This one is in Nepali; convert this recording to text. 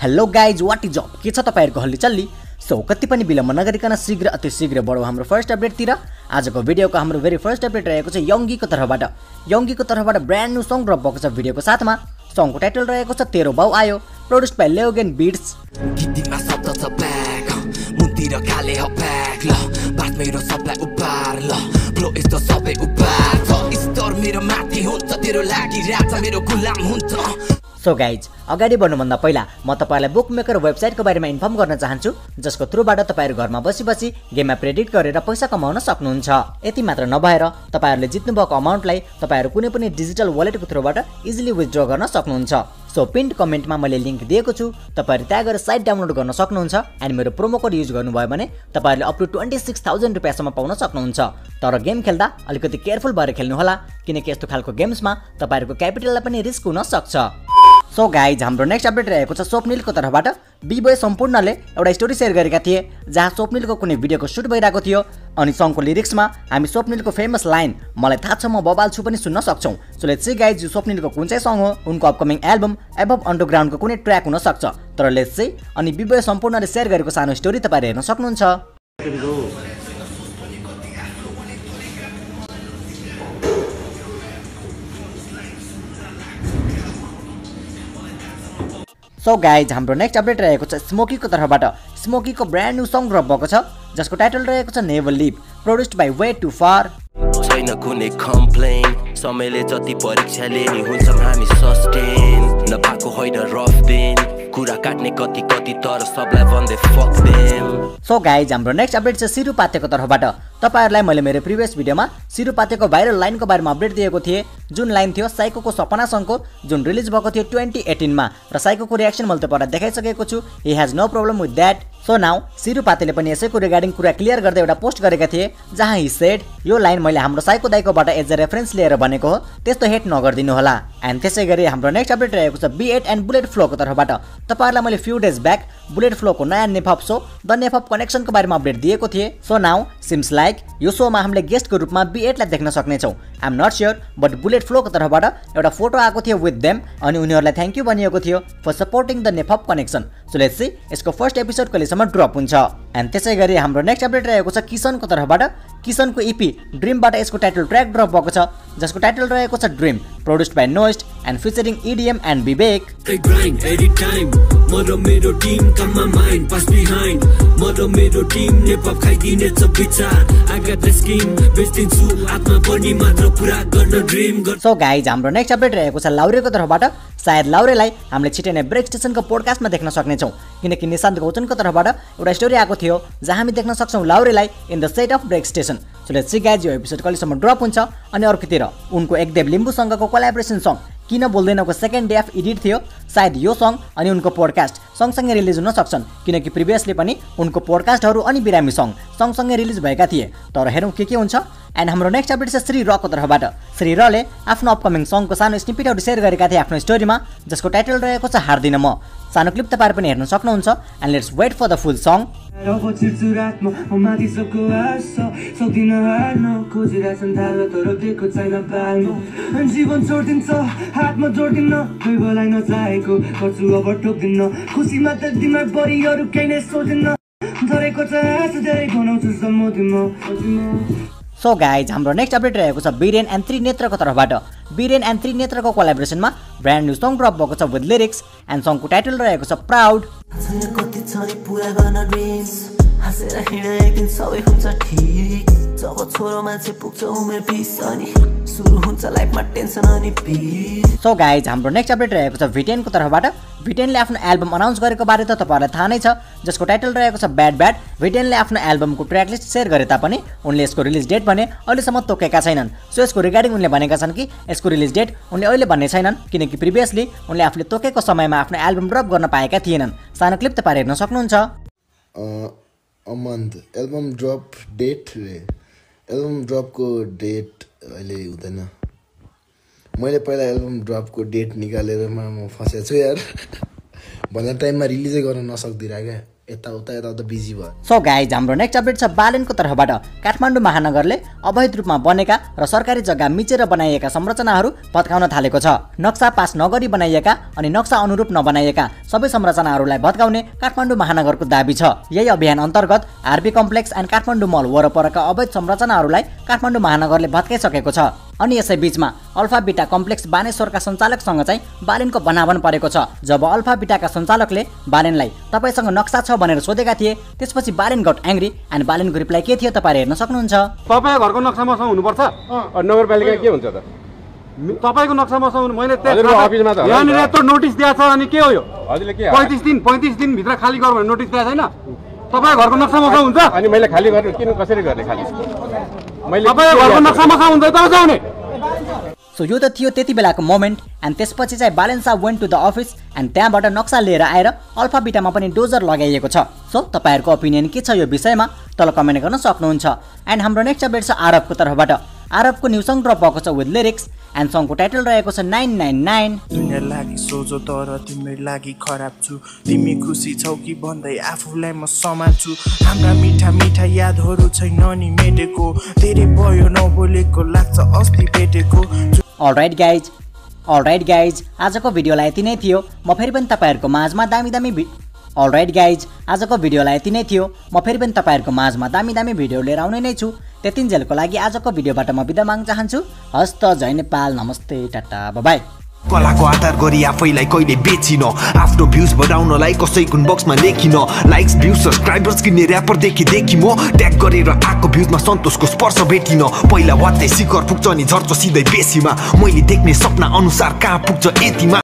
Hello guys, what is up? के छ तपाईहरुको हल्लीचल्ली? सो कति पनि विलम्ब नगरिकन शीघ्र अति शीघ्र बढौं हाम्रो फर्स्ट अपडेटतिर। आजको भिडियोको हाम्रो भेरी फर्स्ट अपडेट रहेको छ योंगीको तर्फबाट ब्रान्ड न्यू सङ ड्रप भएको छ भिडियोको साथमा। सङको टाइटल रहेको छ तेरो बाउ आयो, प्रोड्युस्ड बाइ लेओगेन बिट्स। गीतमा शब्द छ ब्याक मुन्तिर काले हो ब्याक ल बात मेरो सबलाई उपार ल फ्लो यस्तो सबै उपार छ स्तर मेरो माथि हुन्छ तेरो लागि राजा मेरो गुलाम हुन्छ। सो गाइज, अगाडि बढ्नुभन्दा पहिला म तपाईहरुलाई बुकमेकर वेबसाइटको बारेमा इन्फर्म गर्न चाहन्छु, जसको थ्रुबाट तपाईहरु घरमा बसी गेममा प्रेडिक्ट गरेर पैसा कमाउन सक्नुहुन्छ। यति मात्र नभएर तपाईहरुले जित्नुभएको अमाउन्टलाई तपाईहरु कुनै पनि डिजिटल वालेटको थ्रुबाट इजिली विथड्र गर्न सक्नुहुन्छ। सो पिन्ड कमेन्टमा मैले लिंक दिएको छु, तपाईहरु त्यहाँ गएर साइट डाउनलोड गर्न सक्नुहुन्छ एन्ड मेरो प्रोमो कोड युज गर्नुभयो भने तपाईहरुले अप टु 26,000 रुपैयाँसम्म पाउन सक्नुहुन्छ। तर गेम खेल्दा अलिकति केयरफुल भएर खेल्नु होला, किनकि यस्तो खालको गेम्समा तपाईहरुको क्यापिटललाई पनि रिस्क हुन सक्छ। सो गाइज, हाम्रो नेक्स्ट अपडेट रहेको छ स्वप्निलको तर्फबाट। बी-बोय सम्पूर्णले एउटा स्टोरी शेयर गरेका थिए जहाँ स्वप्निलको कुनै भिडियोको सुट भइरहेको थियो अनि सङको लिरिक्समा हामी स्वप्निलको फेमस लाइन मलाई थाहा छ म बबाल छु पनि सुन्न सक्छौं। सो लेट्स सी गाइज, यो स्वप्निलको कुन चाहिँ सङ हो, उनको अपकमिङ एल्बम एबभ अन्डरग्राउन्डको कुनै ट्र्याक हुन सक्छ। तर लेट्स सी, अनि बी-बोय सम्पूर्णले शेयर गरेको सानो स्टोरी तपाईहरु हेर्न सक्नुहुन्छ। सो गाइज, हाम्रो नेक्स्ट अपडेट रहेको छ स्मोकीको तर्फबाट। स्मोकीको ब्रान्ड न्यू सङ ड्रप भएको छ जसको टाइटल रहेको छ never leave, produced by way to far. छैन कुनै कम्प्लेन समयले जति परीक्षा लिने हुन्छ हामी सस्टेन नपाएको होइन रफ दिन कुरा काट्ने कति तर सबलाई भन्दै फक देम। सो गाइज, हाम्रो नेक्स्ट अपडेट छ सिरुपातेको तर्फबाट। तपाईहरुलाई मैले मेरो प्रिभियस भिडियोमा सिरुपातेको भाइरल लाइनको बारेमा अपडेट दिएको थिएँ, जुन लाइन थियो साइकोको सपना सङको, जुन रिलिज भएको थियो 2018 मा र साइकोको रियाक्सन मैले तपाईहरुलाई देखाइसकेको छु। He has no problem with that. So now सिरुपातेले पनि यसैको रिगार्डिङ कुरा क्लियर गर्दै एउटा पोस्ट गरेका थिए जहाँ ही सेड, यो लाइन मैले हाम्रो साइको दाइकोबाट एज अ रेफरेन्स लिएर भनेको हो, त्यस्तो हेट नगर्दिनु होला। एन्ड त्यसैगरी हाम्रो नेक्स्ट अपडेट रहेको छ B8 एन्ड बुलेट फ्लोको तर्फबाट। तपाईहरुलाई मैले फ्यु डेज ब्याक बुलेट फ्लोको नयाँ नेपअप शो द नेपअप कनेक्सनको बारेमा अपडेट दिएको थिएँ। सो नाउ सिम्स लाइक यो शोमा हामीले गेस्टको रूपमा B8 लाई देख्न सक्नेछौँ। I am not sure, but bullet फ्लोको तर्फबाट एउटा फोटो आएको थियो विथ देम अनि उनीहरुलाई थ्यांक यू भनिएको थियो for supporting the Nephop connection. So let's see यसको फर्स्ट एपिसोड कहिलेसम्म ड्रप हुन्छ। एन्ड त्यसैगरी हाम्रो नेक्स्ट अपडेट रहेको छ किसनको तर्फबाट। किसनको EP ड्रिमबाट यसको टाइटल ट्र्याक ड्रप भएको छ जसको टाइटल रहेको छ ड्रिम, प्रोड्युस्ड बाइ नोइस्ट and featuring EDM and Vivek. So guys, हाम्रो नेक्स्ट अपडेट रहेको छ लाउरेको तर्फबाट। सायद लाउरेलाई हामीले छिटै नै ब्रेक स्टेसनको पोडकास्टमा देख्न सक्नेछौँ, किनकि निशान्त गौतमको तर्फबाट एउटा स्टोरी आएको थियो जहाँ हामी देख्न सक्छौँ लाउरेलाई in the set of break station. So let's see guys, यो एपिसोड कहिलेसम्म ड्रप हुन्छ। अनि अर्कोतिर उनको एकदेव लिम्बूसँगको कोलाबोरेसन सङ किन बोल्दैनको सेकेन्ड डे अफ एडिट थियो। सायद यो सङ अनि उनको पोडकास्ट सँगसँगै रिलिज हुन सक्छन्, किनकि प्रिभियसली पनि उनको पोडकास्टहरू अनि बिरामी सङ सँगसँगै रिलिज भएका थिए। तर हेरौँ के हुन्छ। एन्ड हाम्रो नेक्स्ट अपडेट छ श्री रको तर्फबाट। श्री रले आफ्नो अपकमिङ सङको सानो स्निपेटहरू सेयर गरेका थिए आफ्नो स्टोरीमा, जसको टाइटल रहेको छ हार्दिन म। सानो क्लिप तपाईहरु पनि हेर्न सक्नुहुन्छ। And let's wait for the full song. जीवन छोडिदिन्छ हातमा जोडिदिन्न कोही बेला नचाहेको गर्छु अब ठोक्दिन्न खुसीमा त दिमाग बढी अरू केही नै सोच्दिन्न धरेको छ आशा धेरै बनाउँछु सम्मतिमा। सो गाइज, हाम्रो नेक्स्ट अपडेट रहेको छ बिरेन एन्ड त्रिनेत्रको तर्फबाट। बिरेन एन्ड त्रिनेत्रको कोलाबोरेसनमा ब्रान्ड न्यू सङ ड्रप भएको छ विथ लिरिक्स एन्ड सङको टाइटल रहेको छ प्राउड। हाँसेर हिँड एक दिन सबै हुन्छ ठिक, जब छोरो मान्छे पुग्छ उमेर 20 अनि सुरु हुन्छ लाइफमा टेन्सन अनि पिस। सो गाइज, हाम्रो नेक्स्ट अपडेट रहेको छ भिटेनको तर्फबाट। भिटेनले आफ्नो एल्बम अनाउन्स गरेको बारे त तपाईहरुलाई थाहा नै छ, जसको टाइटल रहेको छ ब्याड ब्याड। भिटेनले आफ्नो एल्बमको ट्र्याक लिस्ट शेयर गरे तापनि उनले यसको रिलिज डेट भने अहिलेसम्म तोकेका छैनन्। सो यसको रिगार्डिङ उनले भनेका छन् कि यसको रिलिज डेट उनले अहिले भन्ने छैनन्, किनकि प्रिभियसली उनले आफूले तोकेको समयमा आफ्नो एल्बम ड्रप गर्न पाएका थिएनन्। सानो क्लिप तपाईहरु हेर्न सक्नुहुन्छ। A month album drop date album ड्रपको डेट अहिले हुँदैन। मैले पहिला एल्बम ड्रपको डेट निकालेर म फसेको छु यार। भन्ने टाइममा रिलिजै गर्न नसक्दिरह क्या, यताउता बिजी भयो। सो गाइज हाम्रो नेक्स्ट अपडेट छ बालेनको तर्फबाट। काठमाडौँ महानगरले अवैध रूपमा बनेका र सरकारी जग्गा मिचेर बनाइएका संरचनाहरू भत्काउन थालेको छ। नक्सा पास नगरी बनाइएका अनि नक्सा अनुरूप नबनाइएका सबै संरचनाहरूलाई भत्काउने काठमाडौँ महानगरको दाबी छ। यही अभियान अन्तर्गत RB complex and Kathmandu mall वरपरका अवैध संरचनाहरूलाई काठमाडौँ महानगरले भत्काइसकेको छ। अनि यसै बीचमा अल्फा बिटा कम्प्लेक्स बानेश्वरका सञ्चालकसँग चाहिँ बालेनको भनाभन परेको छ। जब अल्फा बिटाका सञ्चालकले बालेनलाई तपाईसँग नक्सा छ भनेर सोधेका थिए, त्यसपछि बालेन गट एङ्ग्री एन्ड बालेनको रिप्लाई के थियो तपाईहरु हेर्न सक्नुहुन्छ। तपाईको घरको नक्सा मसँग हुनुपर्छ। नगरपालिका के हुन्छ त? तपाईको नक्सा मसँग हुनु मैले अफिसमा त यहाँनिर यत्रो नोटिस दिएको छ अनि के हो यो? हजुरले के 35 दिन भित्र खाली गर भनेर नोटिस दिएको छैन? तपाईको घरको नक्सा मसँग हुन्छ अनि मैले खाली गर्ने किन कसरी गर्ने खाली? मैले तपाईको घरको नक्सा मसँग हुन्छ त जाउने। सो यो त थियो त्यति बेलाको मोमेन्ट एन्ड त्यसपछि चाहिँ बालेन साहब went to the office and त्यहाँबाट नक्सा लिएर आएर अल्फा बिटामा पनि डोजर लगाइएको छ। सो तपाईहरुको ओपिनियन के छ यो विषयमा तल कमेन्ट गर्न सक्नुहुन्छ। एन्ड हाम्रो नेक्स्ट अपडेट छ आरबको तर्फबाट। आरबको न्यू सङ ड्रप भएको छ विथ लिरिक्स एन्ड सङको टाइटल रहेको छ 999। दुनिया लागि सोझो तर तिम्रो लागि खराब छु, तिमी खुसी छौ कि भन्दै आफूलाई म सम्हाल्छु, हाम्रा मिठा मिठा यादहरू छैन नि मेटेको, धेरै भयो नबोलेको लाग्छ अस्ति भेटेको। अलराइट गाइज आजको भिडियोलाई यति नै थियो। म फेरि पनि तपाईहरुको माझमा दामी दामी भिडियो लिएर आउने नै छु। त्यतिन्जेलको लागि आजको भिडियोबाट म बिदा माग्न चाहन्छु। हस्त जय नेपाल, नमस्ते, टाटा, बाइ। कलाको आधार गरी आफैलाई कहिले बेचिन, आफ्नो भ्युज बढाउनलाई कसैको बक्समा लेखिन, लाइक्स भ्युज सब्सक्राइबर्स किन्ने र्यापरदेखि देखि म ट्याग गरेर आएको भ्युजमा सन्तोषको स्पर्श भेटिन। पहिला वात्तै शिखर पुग्छ नि झर्छ सिधै बेसीमा, मैले देख्ने सपना अनुसार कहाँ पुग्छ यतिमा।